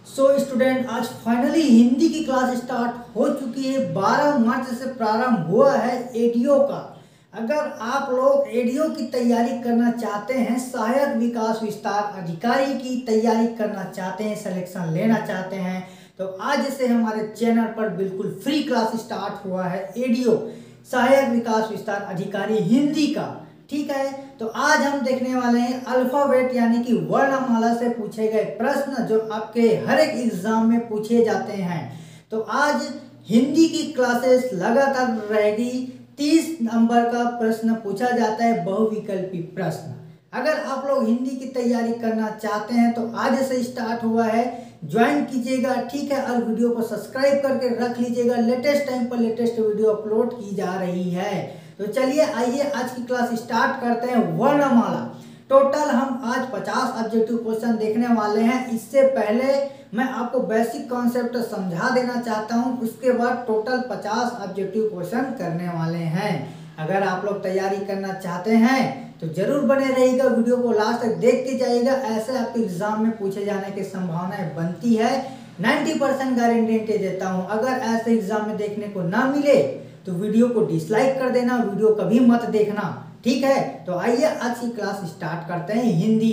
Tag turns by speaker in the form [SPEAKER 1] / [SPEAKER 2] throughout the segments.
[SPEAKER 1] Student, आज finally Hindi की class start हो चुकी है। 12 मार्च से प्रारंभ हुआ है एडीओ का। अगर आप लोग एडीओ की तैयारी करना चाहते हैं, सहायक विकास विस्तार अधिकारी की तैयारी करना चाहते हैं, सिलेक्शन लेना चाहते हैं, तो आज से हमारे चैनल पर बिल्कुल फ्री क्लास स्टार्ट हुआ है एडीओ सहायक विकास विस्तार अधिकारी हिंदी का। ठीक है, तो आज हम देखने वाले हैं अल्फाबेट यानी कि वर्णमाला से पूछे गए प्रश्न जो आपके हर एक एग्जाम में पूछे जाते हैं। तो आज हिंदी की क्लासेस लगातार रहेगी। 30 नंबर का प्रश्न पूछा जाता है, बहुविकल्पी प्रश्न। अगर आप लोग हिंदी की तैयारी करना चाहते हैं तो आज से स्टार्ट हुआ है, ज्वाइन कीजिएगा। ठीक है, और वीडियो को सब्सक्राइब करके रख लीजिएगा। लेटेस्ट टाइम पर लेटेस्ट वीडियो अपलोड की जा रही है। तो चलिए आइए आज की क्लास स्टार्ट करते हैं। वर्णमाला टोटल हम आज 50 ऑब्जेक्टिव क्वेश्चन देखने वाले हैं। इससे पहले मैं आपको बेसिक कॉन्सेप्ट समझा देना चाहता हूं, उसके बाद टोटल 50 ऑब्जेक्टिव क्वेश्चन करने वाले हैं। अगर आप लोग तैयारी करना चाहते हैं तो जरूर बने रहिएगा, वीडियो को लास्ट तक देख के जाइएगा। ऐसे आपके एग्जाम में पूछे जाने की संभावनाएं बनती है। 90% गारंटी देता हूं। अगर ऐसे एग्जाम में देखने को ना मिले तो वीडियो को डिसलाइक कर देना, वीडियो कभी मत देखना। ठीक है, तो आइए आज की क्लास स्टार्ट करते हैं। हिंदी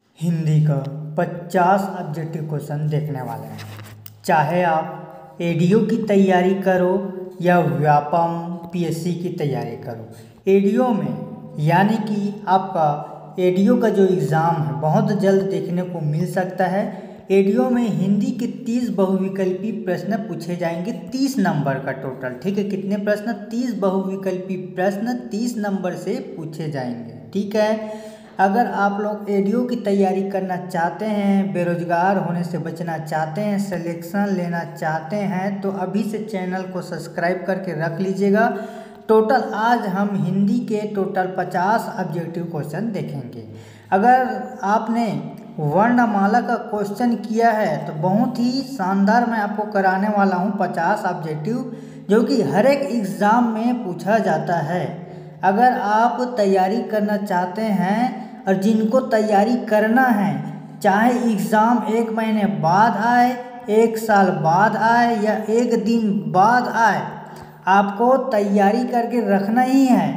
[SPEAKER 1] का 50 ऑब्जेक्टिव क्वेश्चन देखने वाले हैं। चाहे आप एडीओ की तैयारी करो या व्यापम पीएससी की तैयारी करो, एडीओ में यानी कि आपका एडीओ का जो एग्ज़ाम है बहुत जल्द देखने को मिल सकता है। एडीओ में हिंदी के 30 बहुविकल्पी प्रश्न पूछे जाएंगे, 30 नंबर का टोटल। ठीक है, कितने प्रश्न? 30 बहुविकल्पी प्रश्न 30 नंबर से पूछे जाएंगे। ठीक है, अगर आप लोग एडीओ की तैयारी करना चाहते हैं, बेरोजगार होने से बचना चाहते हैं, सिलेक्शन लेना चाहते हैं, तो अभी से चैनल को सब्सक्राइब करके रख लीजिएगा। टोटल आज हम हिंदी के टोटल 50 ऑब्जेक्टिव क्वेश्चन देखेंगे। अगर आपने वर्णमाला का क्वेश्चन किया है तो बहुत ही शानदार मैं आपको कराने वाला हूं 50 ऑब्जेक्टिव, जो कि हर एक एग्ज़ाम में पूछा जाता है। अगर आप तैयारी करना चाहते हैं और जिनको तैयारी करना है, चाहे एग्ज़ाम 1 महीने बाद आए, 1 साल बाद आए या 1 दिन बाद आए, आपको तैयारी करके रखना ही है।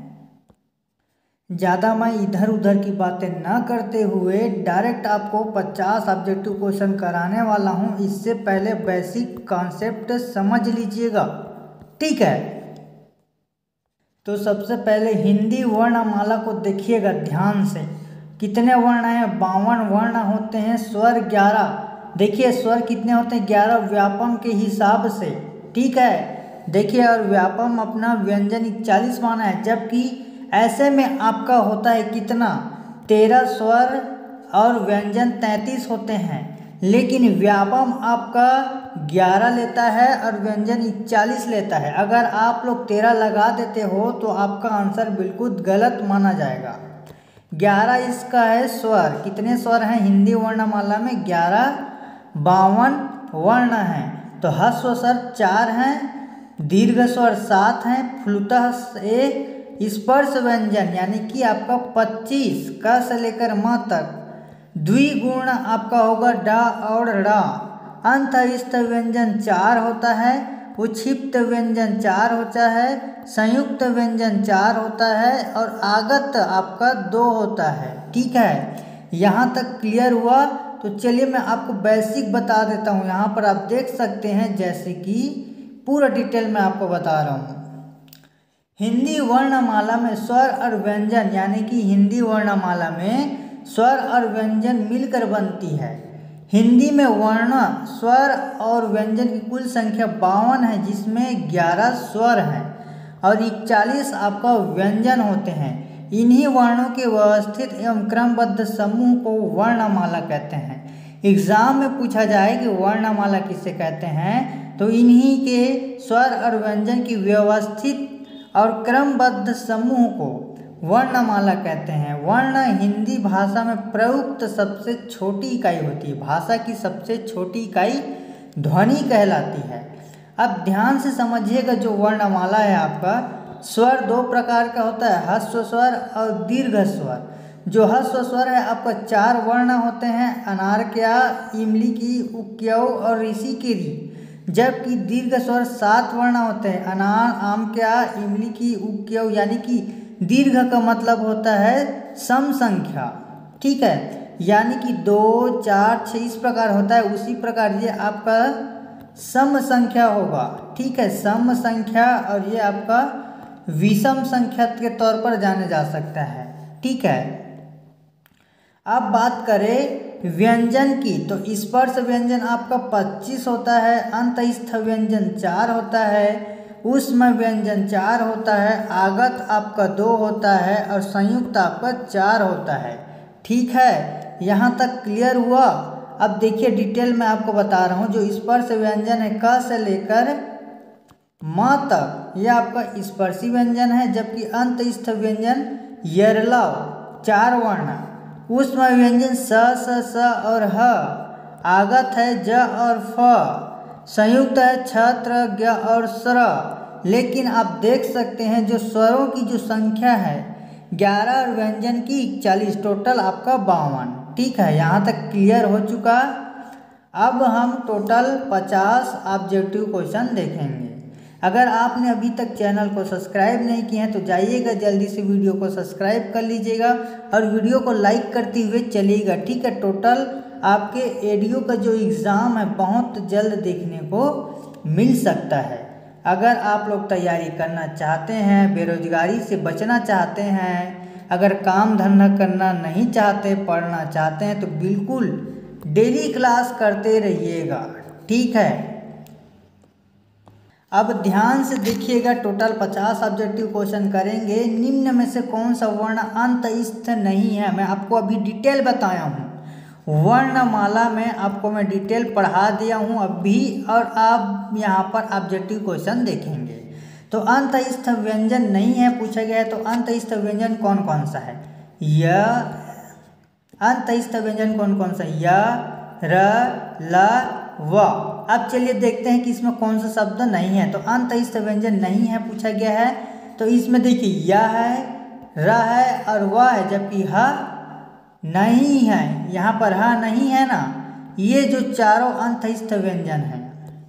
[SPEAKER 1] ज़्यादा मैं इधर उधर की बातें ना करते हुए डायरेक्ट आपको 50 ऑब्जेक्टिव क्वेश्चन कराने वाला हूं। इससे पहले बेसिक कॉन्सेप्ट समझ लीजिएगा। ठीक है, तो सबसे पहले हिंदी वर्णमाला को देखिएगा ध्यान से। कितने वर्ण हैं? 52 वर्ण होते हैं, स्वर 11। देखिए स्वर कितने होते हैं? 11 व्यापम के हिसाब से। ठीक है, देखिए, और व्यापम अपना व्यंजन 41 माना है, जबकि ऐसे में आपका होता है कितना? 13 स्वर और व्यंजन 33 होते हैं, लेकिन व्यापम आपका 11 लेता है और व्यंजन 41 लेता है। अगर आप लोग 13 लगा देते हो तो आपका आंसर बिल्कुल गलत माना जाएगा। 11 इसका है स्वर। कितने स्वर हैं हिंदी वर्णमाला में? 11। 52 वर्ण हैं, तो ह्रस्व स्वर 4 हैं, दीर्घ स्वर 7 हैं, फ्लूतः से स्पर्श व्यंजन यानी कि आपका 25 क से लेकर म तक। द्विगुण आपका होगा ड और ड़। अंतस्थ व्यंजन 4 होता है, उक्षिप्त व्यंजन 4 होता है, संयुक्त व्यंजन 4 होता है और आगत आपका 2 होता है। ठीक है, यहाँ तक क्लियर हुआ? तो चलिए मैं आपको बेसिक बता देता हूँ। यहाँ पर आप देख सकते हैं, जैसे कि पूरा डिटेल में आपको बता रहा हूँ। हिंदी वर्णमाला में स्वर और व्यंजन यानी कि हिंदी वर्णमाला में स्वर और व्यंजन मिलकर बनती है। हिंदी में वर्ण, स्वर और व्यंजन की कुल संख्या 52 है, जिसमें 11 स्वर हैं और 41 आपका व्यंजन होते हैं। इन्हीं वर्णों के व्यवस्थित एवं क्रमबद्ध समूह को वर्णमाला कहते हैं। एग्जाम में पूछा जाए कि वर्णमाला किसे कहते हैं, तो इन्हीं के स्वर और व्यंजन की व्यवस्थित और क्रमबद्ध समूह को वर्णमाला कहते हैं। वर्ण हिंदी भाषा में प्रयुक्त सबसे छोटी इकाई होती है। भाषा की सबसे छोटी इकाई ध्वनि कहलाती है। अब ध्यान से समझिएगा, जो वर्णमाला है आपका, स्वर 2 प्रकार का होता है, ह्रस्व स्वर और दीर्घ स्वर। जो ह्रस्व स्वर है आपका 4 वर्ण होते हैं, अनारक्या, इमली की, उक्यौ और ऋषि के री। जबकि दीर्घ स्वर 7 वर्ण होते हैं, अनार, आमक्या, इमली की, उक्यौ, यानी कि दीर्घ का मतलब होता है सम संख्या। ठीक है, यानी कि 2, 4, 6 इस प्रकार होता है, उसी प्रकार ये आपका सम संख्या होगा। ठीक है, सम संख्या, और ये आपका विषम संख्या के तौर पर जाने जा सकता है। ठीक है, अब बात करें व्यंजन की, तो स्पर्श व्यंजन आपका 25 होता है, अंतस्थ व्यंजन 4 होता है, ऊष्म व्यंजन 4 होता है, आगत आपका 2 होता है और संयुक्त आपका 4 होता है। ठीक है, यहाँ तक क्लियर हुआ। अब देखिए डिटेल में आपको बता रहा हूँ। जो स्पर्श व्यंजन है क से लेकर म तक, यह आपका स्पर्शी व्यंजन है। जबकि अंतस्थ व्यंजन यरलव 4 वर्ण, ऊष्म व्यंजन स और ह, आगत है ज और फ, संयुक्त है छत्र, ग और स्र। लेकिन आप देख सकते हैं जो स्वरों की जो संख्या है 11 और व्यंजन की 41, टोटल आपका 52। ठीक है, यहाँ तक क्लियर हो चुका। अब हम टोटल 50 ऑब्जेक्टिव क्वेश्चन देखेंगे। अगर आपने अभी तक चैनल को सब्सक्राइब नहीं किया है तो जाइएगा, जल्दी से वीडियो को सब्सक्राइब कर लीजिएगा और वीडियो को लाइक करते हुए चलिएगा। ठीक है, टोटल आपके एडीओ का जो एग्ज़ाम है बहुत जल्द देखने को मिल सकता है। अगर आप लोग तैयारी करना चाहते हैं, बेरोजगारी से बचना चाहते हैं, अगर काम धंधा करना नहीं चाहते, पढ़ना चाहते हैं, तो बिल्कुल डेली क्लास करते रहिएगा। ठीक है, अब ध्यान से देखिएगा, टोटल 50 ऑब्जेक्टिव क्वेश्चन करेंगे। निम्न में से कौन सा वर्ण अंतस्थ नहीं है? मैं आपको अभी डिटेल बताया हूँ, वर्णमाला में आपको मैं डिटेल पढ़ा दिया हूँ अभी, और आप यहाँ पर ऑब्जेक्टिव क्वेश्चन देखेंगे। तो अंतस्थ व्यंजन नहीं है पूछा गया है, तो अंतस्थ व्यंजन कौन कौन सा है? य, अंतस्थ व्यंजन कौन कौन सा? य, र, ल, व। अब चलिए देखते हैं कि इसमें कौन सा शब्द नहीं है। तो अंतस्थ व्यंजन नहीं है पूछा गया है, तो इसमें देखिए य है, र है और व है, जबकि ह नहीं है। यहाँ पर ह नहीं है ना। ये जो चारों अंतस्थ व्यंजन है।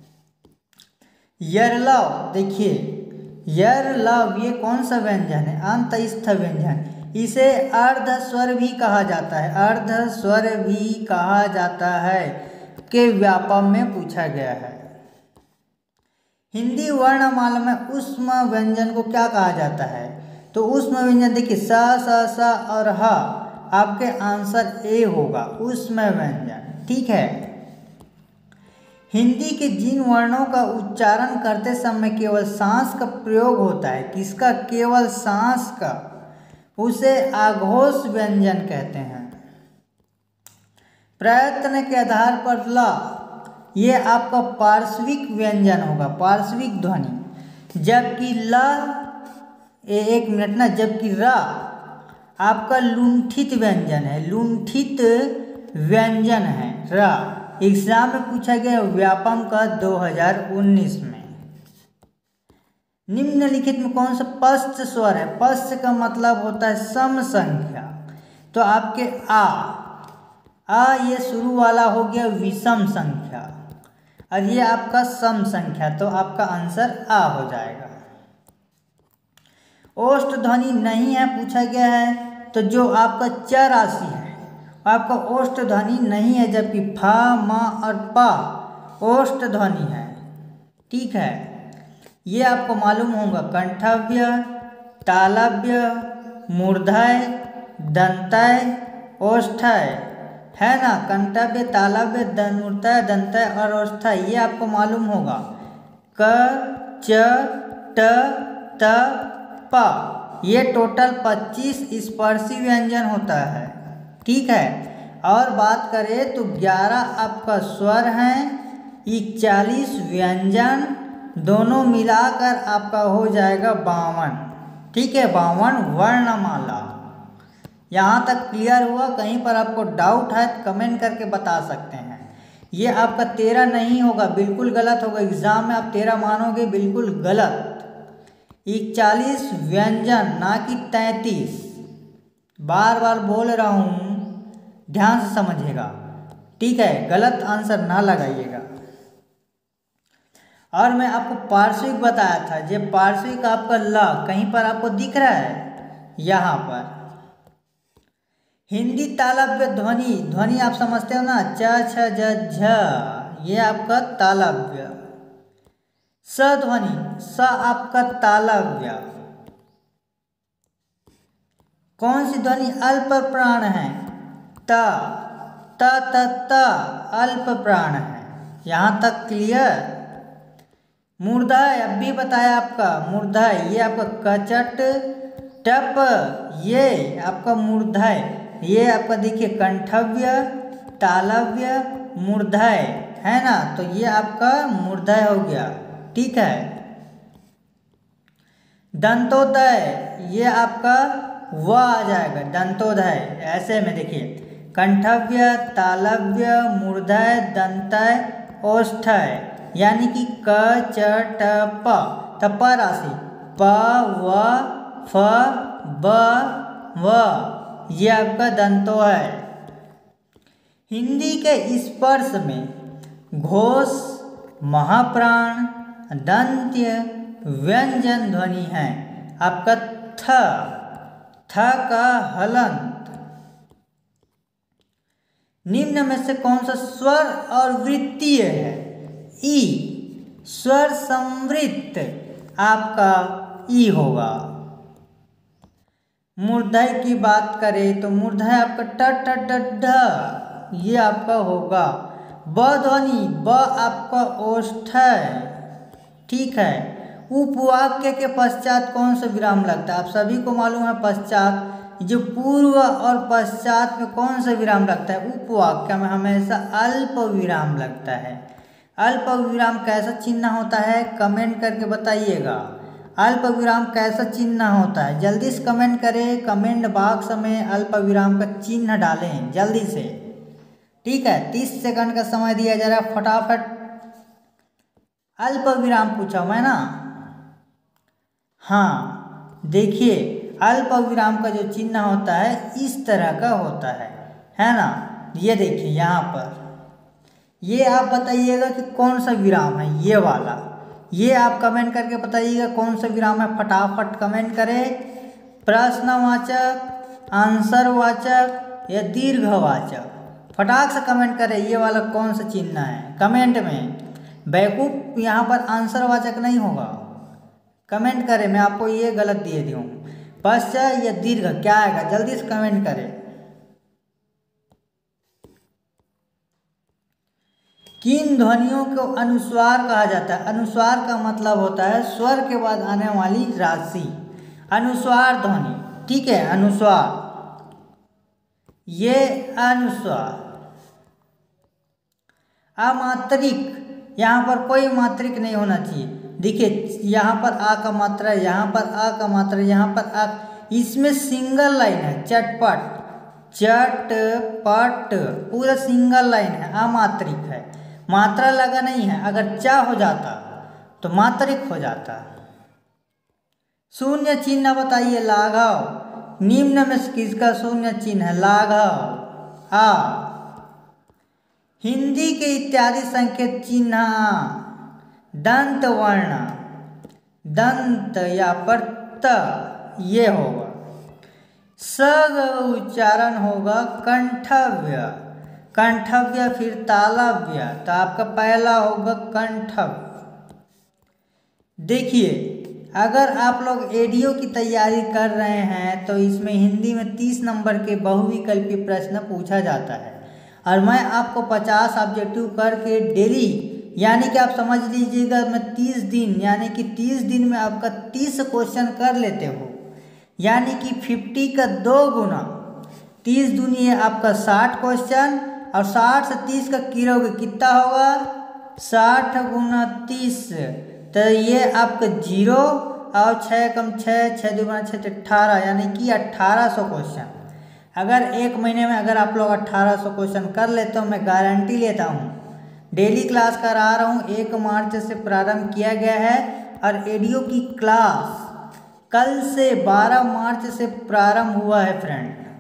[SPEAKER 1] यरलव, देखिए यरलव ये कौन सा व्यंजन है? अंतस्थ व्यंजन। इसे अर्ध स्वर भी कहा जाता है, अर्ध स्वर भी कहा जाता है, के व्यापम में पूछा गया है। हिंदी वर्णमाला में ऊष्म व्यंजन को क्या कहा जाता है? तो ऊष्म व्यंजन देखिए स और ह, आपके आंसर ए होगा, ऊष्म व्यंजन। ठीक है, हिंदी के जिन वर्णों का उच्चारण करते समय केवल सांस का प्रयोग होता है, किसका? केवल सांस का, उसे आघोष व्यंजन कहते हैं। प्रयत्न के आधार पर ला, ये आपका पार्श्विक व्यंजन होगा, पार्श्विक ध्वनि। जबकि ला, एक मिनट ना, जबकि रा आपका लुंठित व्यंजन है, लुंठित व्यंजन है रा। एग्जाम में पूछा गया व्यापम का 2019 में। निम्नलिखित में कौन सा पश्च स्वर है? पश्च का मतलब होता है सम संख्या। तो आपके आ ये शुरू वाला हो गया विषम संख्या, और ये आपका सम संख्या, तो आपका आंसर आ हो जाएगा। ओष्ठ ध्वनि नहीं है पूछा गया है, तो जो आपका च राशि है आपका ओष्ठ ध्वनि नहीं है, जबकि फा, मा और पा ओष्ठ ध्वनि है। ठीक है, ये आपको मालूम होगा। कंठव्य, तालव्य, मूर्धय, दंतय, ओष्ठय, है ना। कंठव्य, तालव्य, मूर्धय, दंतय और ओष्ठय, ये आपको मालूम होगा। क, च, ट, त, प, ये टोटल 25 स्पर्शी व्यंजन होता है। ठीक है, और बात करें तो 11 आपका स्वर हैं, 41 व्यंजन, दोनों मिलाकर आपका हो जाएगा 52। ठीक है, 52 वर्णमाला। यहाँ तक क्लियर हुआ? कहीं पर आपको डाउट है तो कमेंट करके बता सकते हैं। ये आपका 13 नहीं होगा, बिल्कुल गलत होगा। एग्जाम में आप 13 मानोगे, बिल्कुल गलत। 41 व्यंजन, ना कि 33। बार बार बोल रहा हूँ, ध्यान से समझिएगा, ठीक है, गलत आंसर ना लगाइएगा। और मैं आपको पार्श्विक बताया था, ये पार्श्विक आपका ल कहीं पर आपको दिख रहा है, यहाँ पर। हिंदी तालव्य ध्वनि, ध्वनि आप समझते हो ना, च छ ज झ, ये आपका तालव्य। स ध्वनि, स आपका तालव्य। कौन सी ध्वनि अल्प प्राण है? त त अल्प प्राण है। यहाँ तक क्लियर? मूर्धय अब भी बताया आपका, मूर्धय ये आपका कचट टप, ये आपका मूर्धय, ये आपका देखिए कंठव्य, तालव्य, मूर्धय है ना, तो ये आपका मूर्धय हो गया, ठीक है। दंतोदय, ये आपका व आ जाएगा, दंतोदय। ऐसे में देखिए कंठव्य, तालव्य, मूर्धय, दंतय, ओष्ठय, यानी कि क च ट प, प राशि प व फ ब व, ये आपका दंतो है। हिंदी के स्पर्श में घोष, महाप्राण, दंत्य, व्यंजन ध्वनि है आपका थ का हलंत। निम्न में से कौन सा स्वर और वृत्तीय है? ई, स्वर संवृत्त आपका ई होगा। मूर्धय की बात करें तो मूर्धय आपका ट ट ड ढ, ये आपका होगा। ब ध्वनि, ब आपका ओष्ठय, ठीक है। उपवाक्य के पश्चात कौन सा विराम लगता है? आप सभी को मालूम है, पश्चात, जो पूर्व और पश्चात में कौन सा विराम लगता है? उपवाक्य में हमेशा अल्प विराम लगता है। अल्प विराम कैसा चिन्ह होता है? कमेंट करके बताइएगा। अल्प विराम कैसा चिन्ह होता है? जल्दी से कमेंट करें, कमेंट बॉक्स में अल्प विराम का चिन्ह डालें जल्दी से, ठीक है। 30 सेकंड का समय दिया जा रहा है, फटाफट अल्प विराम पूछा मैं ना। हाँ देखिए, अल्प विराम का जो चिन्ह होता है इस तरह का होता है ना। ये देखिए यहाँ पर, ये आप बताइएगा कि कौन सा विराम है, ये वाला, ये आप कमेंट करके बताइएगा कौन सा विराम है। फटाफट कमेंट करें। प्रश्नवाचक, आंसरवाचक या दीर्घवाचक, फटाक से कमेंट करें ये वाला कौन सा चिन्ह है कमेंट में। बेवकूफ, यहाँ पर आंसरवाचक नहीं होगा, कमेंट करें। मैं आपको ये गलत दिए दी हूँ। पश्चात या दीर्घ क्या आएगा? जल्दी से कमेंट करें। किन ध्वनियों को अनुस्वार कहा जाता है? अनुस्वार का मतलब होता है स्वर के बाद आने वाली राशि, अनुस्वार ध्वनि, ठीक है। अनुस्वार, ये अनुस्वार। अमात्रिक, यहाँ पर कोई मात्रिक नहीं होना चाहिए। देखिए यहाँ पर आ का मात्रा, यहाँ पर आ का मात्रा, यहाँ पर आ, इसमें सिंगल लाइन है, चटपट, चटपट, पूरा सिंगल लाइन है, अमात्रिक है, मात्रा लगा नहीं है। अगर चा हो जाता तो मात्रिक हो जाता। शून्य चिन्ह बताइए। लाघव, निम्न में किसका शून्य चिन्ह है? लाघव, आ। हिंदी के इत्यादि संकेत चिन्ह, दंत वर्ण, दंत या पर त, ये होगा। सग उच्चारण होगा कंठव्य, कंठव्य फिर तालव्य, तो आपका पहला होगा कंठव्य। देखिए अगर आप लोग एडीओ की तैयारी कर रहे हैं तो इसमें हिंदी में 30 नंबर के बहुविकल्पी प्रश्न पूछा जाता है, और मैं आपको 50 ऑब्जेक्टिव करके डेली, यानी कि आप समझ लीजिएगा मैं 30 दिन, यानी कि 30 दिन में आपका 30 क्वेश्चन कर लेते हो, यानी कि 50 का 2 गुना, 30 दूनी है आपका 60 क्वेश्चन, और 60 से 30 का गिरोगे कितना होगा? 60 गुना 30, तो ये आपका 0 और 6 कम 6, 6 दूना 6, 18, यानी कि 1800 क्वेश्चन। अगर एक महीने में अगर आप लोग 1800 क्वेश्चन कर लेते हो, मैं गारंटी लेता हूँ। डेली क्लास करा रहा हूँ, 1 मार्च से प्रारंभ किया गया है, और एडीओ की क्लास कल से 12 मार्च से प्रारंभ हुआ है फ्रेंड।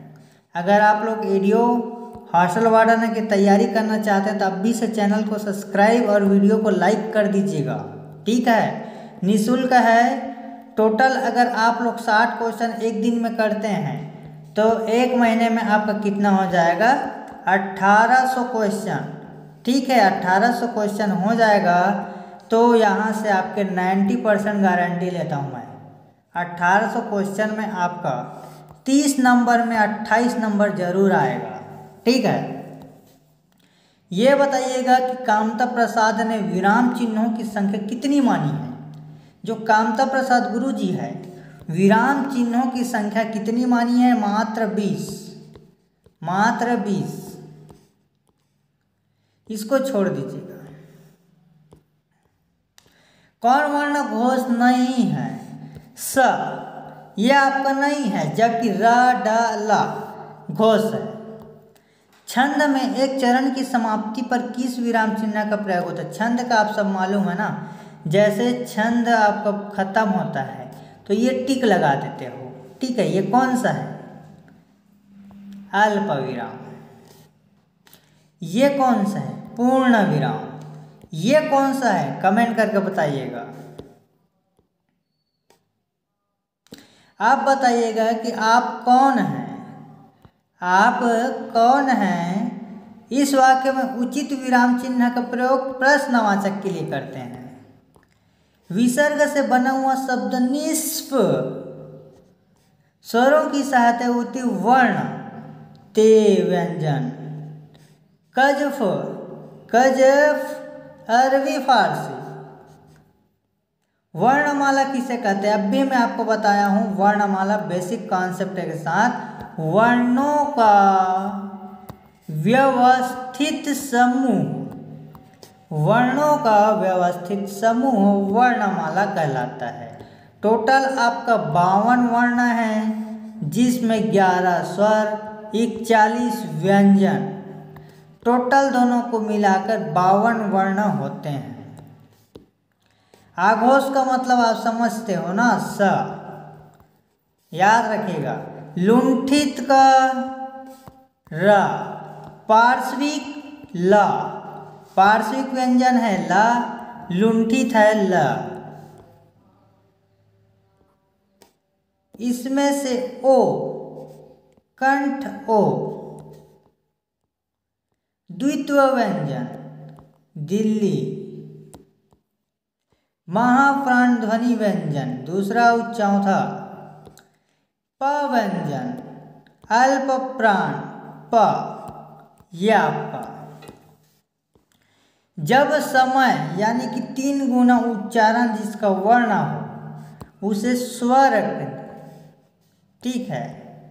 [SPEAKER 1] अगर आप लोग एडीओ हॉस्टल वार्डन की तैयारी करना चाहते हैं तो अभी से चैनल को सब्सक्राइब और वीडियो को लाइक कर दीजिएगा। ठीक है, निःशुल्क है। टोटल अगर आप लोग 60 क्वेश्चन एक दिन में करते हैं तो एक महीने में आपका कितना हो जाएगा, 1800 क्वेश्चन। ठीक है, 1800 क्वेश्चन हो जाएगा तो यहाँ से आपके 90% गारंटी लेता हूँ मैं। 1800 क्वेश्चन में आपका 30 नंबर में 28 नंबर जरूर आएगा। ठीक है, ये बताइएगा कि कामता प्रसाद ने विराम चिन्हों की संख्या कितनी मानी है। जो कामता प्रसाद गुरु जी है, विराम चिन्हों की संख्या कितनी मानी है, मात्र 20। मात्र 20। इसको छोड़ दीजिएगा। कौन वर्ण घोष नहीं है, स, ये आपका नहीं है, जबकि र, ड, ल घोष है। छंद में एक चरण की समाप्ति पर किस विराम चिन्ह का प्रयोग होता है। छंद का आप सब मालूम है ना, जैसे छंद आपका खत्म होता है तो ये टिक लगा देते हो। ठीक है, ये कौन सा है, अल्प विराम। ये कौन सा है, पूर्ण विराम। ये कौन सा है, कमेंट करके बताइएगा। आप बताइएगा कि आप कौन हैं, आप कौन हैं। इस वाक्य में उचित विराम चिन्ह का प्रयोग प्रश्नवाचक के लिए करते हैं। विसर्ग से बना हुआ शब्द निष्प स्वरों की सहायता होती वर्ण ते व्यंजन। कजफ, कजफ अरबी फारसी। वर्णमाला किसे कहते हैं, अब भी मैं आपको बताया हूं वर्णमाला बेसिक कॉन्सेप्ट के साथ। वर्णों का व्यवस्थित समूह, वर्णों का व्यवस्थित समूह वर्णमाला कहलाता है। टोटल आपका 52 वर्ण है, जिसमें 11 स्वर, 41 व्यंजन। टोटल दोनों को मिलाकर 52 वर्ण होते हैं। आघोष का मतलब आप समझते हो ना, स, याद रखिएगा। लुंठित का र, पार्श्विक ल, पार्श्विक व्यंजन है ला, लुंठित है ल। इसमें से ओ, कंठ ओ। द्वित्व व्यंजन दिल्ली। महाप्राण ध्वनि व्यंजन दूसरा चौथा। प व्यंजन अल्प प्राण प, यह आपका। जब समय यानी कि 3 गुना उच्चारण जिसका वर्ण हो उसे स्वर। ठीक है,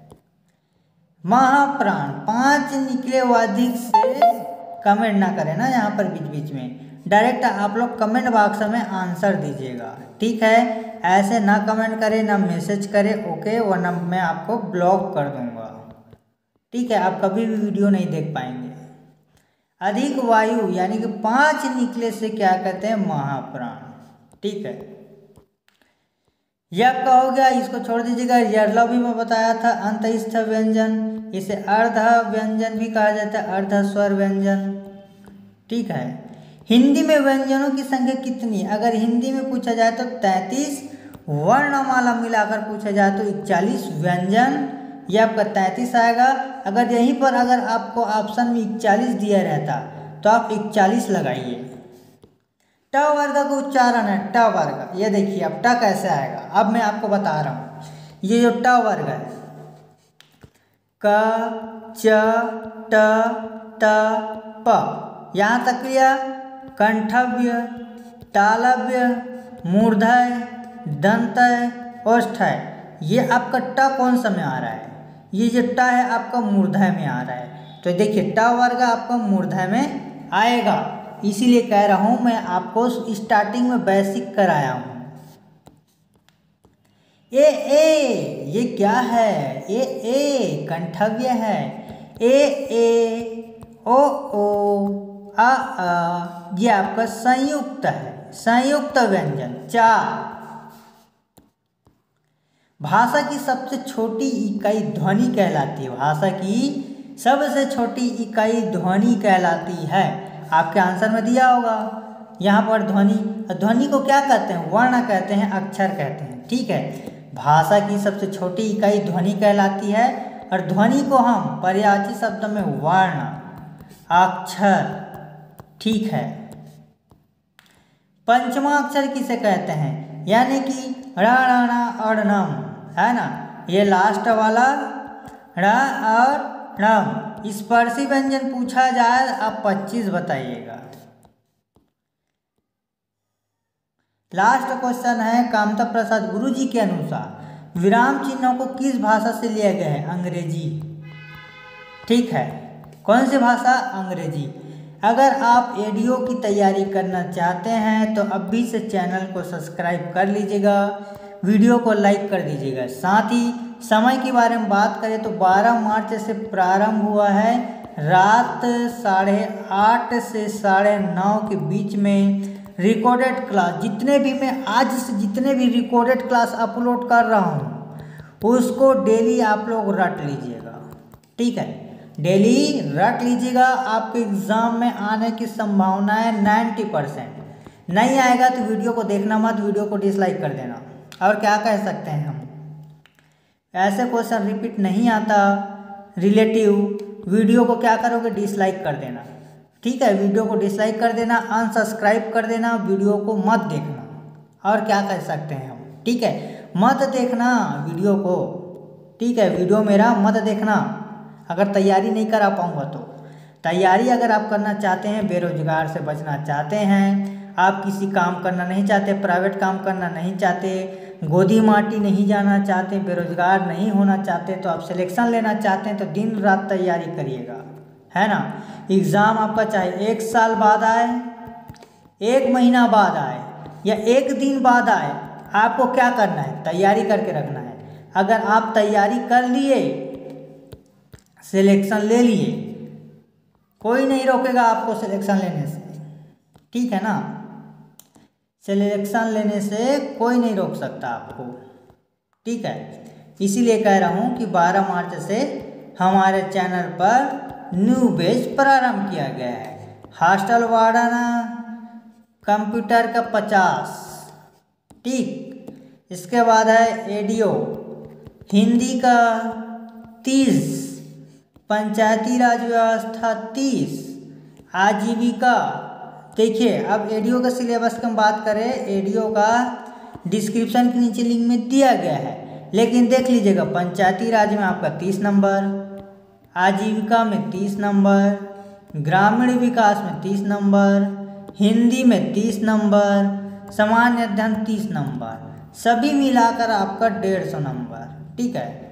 [SPEAKER 1] महाप्राण 5 निकले व अधिक से कमेंट ना करें ना यहाँ पर बीच बीच में, डायरेक्ट आप लोग कमेंट बॉक्स में आंसर दीजिएगा। ठीक है, ऐसे ना कमेंट करें ना मैसेज करें, ओके, वरना मैं आपको ब्लॉक कर दूंगा। ठीक है, आप कभी भी वीडियो नहीं देख पाएंगे। अधिक वायु यानी कि 5 निकले से क्या कहते हैं, महाप्राण। ठीक है, यह आपका हो गया, इसको छोड़ दीजिएगा। यरला भी मैं बताया था, अंतस्थ व्यंजन, इसे अर्ध व्यंजन भी कहा जाता है, अर्ध स्वर व्यंजन। ठीक है, हिंदी में व्यंजनों की संख्या कितनी, अगर हिंदी में पूछा जाए तो 33, वर्णमाला मिलाकर पूछा जाए तो 41 व्यंजन, ये आपका 33 आएगा। अगर यहीं पर अगर आपको ऑप्शन में 41 दिया रहता तो आप 41 लगाइए। ट वर्ग का उच्चारण है, ट वर्ग। ये देखिए अब ट कैसे आएगा, अब मैं आपको बता रहा हूँ। ये जो ट वर्ग है, क, च, ट, त, प, यहाँ तक क्लियर। कंठव्य, तालव्य, मूर्धय, दंतय, ओष्ठ्य, ये आपका ट कौन सा में आ रहा है, ये जो ट है आपका मूर्धय में आ रहा है। तो देखिए ट वर्ग आपका मूर्धय में आएगा, इसीलिए कह रहा हूं मैं आपको स्टार्टिंग में बेसिक कराया हूं। ये क्या है, ए कंठव्य है। ए ओ आ, ये आपका संयुक्त है, संयुक्त व्यंजन 4। भाषा की सबसे छोटी इकाई ध्वनि कहलाती है। भाषा की सबसे छोटी इकाई ध्वनि कहलाती है। आपके आंसर में दिया होगा यहाँ पर ध्वनि को क्या कहते हैं? वर्ण कहते हैं, अक्षर कहते हैं। ठीक है, भाषा की सबसे छोटी इकाई ध्वनि कहलाती है और ध्वनि को हम पर्यायवाची शब्द में वर्ण, अक्षर, ठीक है। पंचमा अक्षर किसे कहते हैं? यानी कि ण ण और णम, है ना, ये लास्ट वाला ण और णम। स्पर्शी व्यंजन पूछा जाए आप 25 बताइएगा। लास्ट क्वेश्चन है, कामता प्रसाद गुरुजी के अनुसार विराम चिन्हों को किस भाषा से लिया गया है? अंग्रेजी। ठीक है, कौन सी भाषा? अंग्रेजी। अगर आप एडीओ की तैयारी करना चाहते हैं तो अभी से चैनल को सब्सक्राइब कर लीजिएगा, वीडियो को लाइक कर दीजिएगा। साथ ही समय के बारे में बात करें तो 12 मार्च से प्रारंभ हुआ है, रात 8:30 से 9:30 के बीच में रिकॉर्डेड क्लास। जितने भी मैं आज से जितने भी रिकॉर्डेड क्लास अपलोड कर रहा हूँ उसको डेली आप लोग रट लीजिएगा। ठीक है, डेली रट लीजिएगा। आपके एग्ज़ाम में आने की संभावना है 90%। नहीं आएगा तो वीडियो को देखना मत, वीडियो को डिसलाइक कर देना। और क्या कह सकते हैं हम, ऐसे क्वेश्चन रिपीट नहीं आता रिलेटिव, वीडियो को क्या करोगे? डिसलाइक कर देना। ठीक है, वीडियो को डिसलाइक कर देना, अनसब्सक्राइब कर देना, वीडियो को मत देखना। और क्या कह सकते हैं हम, ठीक है, मत देखना वीडियो को। ठीक है, वीडियो मेरा मत देखना अगर तैयारी नहीं करा पाऊँगा तो। तैयारी अगर आप करना चाहते हैं, बेरोजगार से बचना चाहते हैं, आप किसी काम करना नहीं चाहते, प्राइवेट काम करना नहीं चाहते, गोदी माटी नहीं जाना चाहते, बेरोजगार नहीं होना चाहते, तो आप सिलेक्शन लेना चाहते हैं तो दिन रात तैयारी करिएगा, है ना। एग्ज़ाम आपका चाहे 1 साल बाद आए, 1 महीना बाद आए या 1 दिन बाद आए, आपको क्या करना है? तैयारी करके रखना है। अगर आप तैयारी कर लिए, सिलेक्शन ले लिए, कोई नहीं रोकेगा आपको सिलेक्शन लेने से। ठीक है ना, सिलेक्शन लेने से कोई नहीं रोक सकता आपको। ठीक है, इसीलिए कह रहा हूँ कि 12 मार्च से हमारे चैनल पर न्यू बैच प्रारंभ किया गया है। हॉस्टल वार्डन कंप्यूटर का 50, ठीक, इसके बाद है एडीओ हिंदी का 30, पंचायती राज व्यवस्था 30, आजीविका। देखिए, अब एडीओ का सिलेबस की हम बात करें, एडीओ का डिस्क्रिप्शन के नीचे लिंक में दिया गया है, लेकिन देख लीजिएगा, पंचायती राज में आपका 30 नंबर, आजीविका में 30 नंबर, ग्रामीण विकास में 30 नंबर, हिंदी में 30 नंबर, सामान्य अध्ययन 30 नंबर, सभी मिलाकर आपका 150 नंबर। ठीक है,